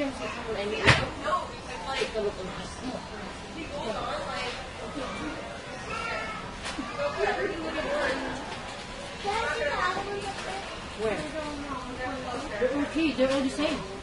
sometimes when I meet take a look on his Where? They're okay. They're all the same.